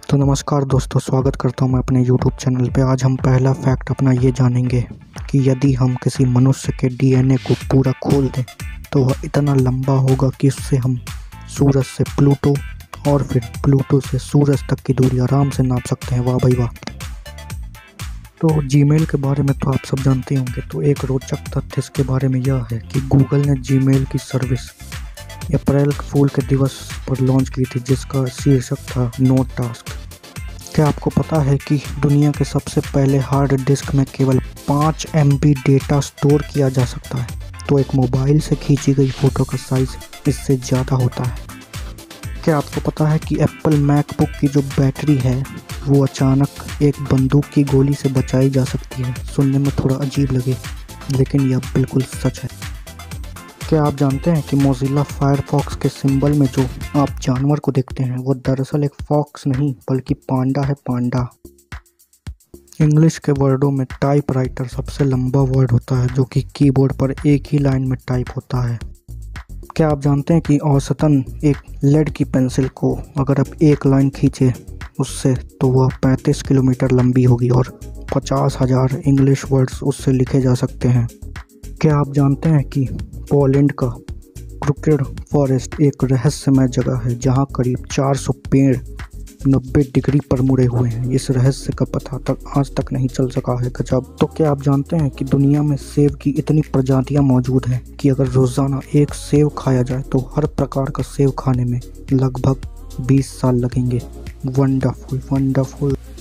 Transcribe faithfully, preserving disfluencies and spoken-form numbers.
तो नमस्कार दोस्तों, स्वागत करता हूं मैं अपने यूट्यूब चैनल पे। आज हम पहला फैक्ट अपना ये जानेंगे कि यदि हम किसी मनुष्य के डीएनए को पूरा खोल दें तो वह इतना लंबा होगा कि उससे हम सूरज से प्लूटो और फिर प्लूटो से सूरज तक की दूरी आराम से नाप सकते हैं। वाह भाई वाह। तो जीमेल के बारे में तो आप सब जानते होंगे। तो एक रोचक तथ्य इसके बारे में यह है कि गूगल ने जीमेल की सर्विस अप्रैल फूल के दिवस पर लॉन्च की थी, जिसका शीर्षक था नो टास्क। क्या आपको पता है कि दुनिया के सबसे पहले हार्ड डिस्क में केवल पाँच एम बी डेटा स्टोर किया जा सकता है? तो एक मोबाइल से खींची गई फ़ोटो का साइज़ इससे ज़्यादा होता है। क्या आपको पता है कि एप्पल मैकबुक की जो बैटरी है वो अचानक एक बंदूक की गोली से बचाई जा सकती है? सुनने में थोड़ा अजीब लगे, लेकिन यह बिल्कुल सच है। क्या आप जानते हैं कि मोज़िला फायरफॉक्स के सिंबल में जो आप जानवर को देखते हैं वो दरअसल एक फॉक्स नहीं बल्कि पांडा है, पांडा। इंग्लिश के वर्डों में टाइपराइटर सबसे लंबा वर्ड होता है जो कि कीबोर्ड पर एक ही लाइन में टाइप होता है। क्या आप जानते हैं कि औसतन एक लेड की पेंसिल को अगर आप एक लाइन खींचे उससे तो वह पैंतीस किलोमीटर लंबी होगी और पचास हजार इंग्लिश वर्ड्स उससे लिखे जा सकते हैं। क्या आप जानते हैं कि पोलैंड का क्रुकेड फॉरेस्ट एक रहस्यमय जगह है जहां करीब चार सौ पेड़ नब्बे डिग्री पर मुड़े हुए हैं। इस रहस्य का पता तक आज तक नहीं चल सका है। गजब। तो क्या आप जानते हैं कि दुनिया में सेब की इतनी प्रजातियां मौजूद हैं कि अगर रोज़ाना एक सेब खाया जाए तो हर प्रकार का सेब खाने में लगभग बीस साल लगेंगे। Wonderful wonderful.